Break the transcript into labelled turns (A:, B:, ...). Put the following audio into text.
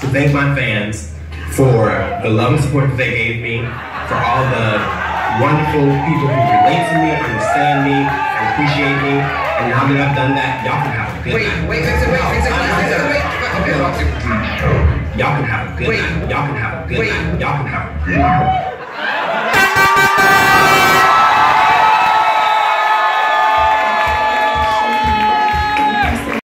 A: to thank my fans for the love and support that they gave me, for all the wonderful people who relate to me, understand me, and appreciate me. And now that I've done that, y'all can have a good night.
B: Wait.
A: Y'all can have a good night. Y'all can have a good night. Y'all can have a good night.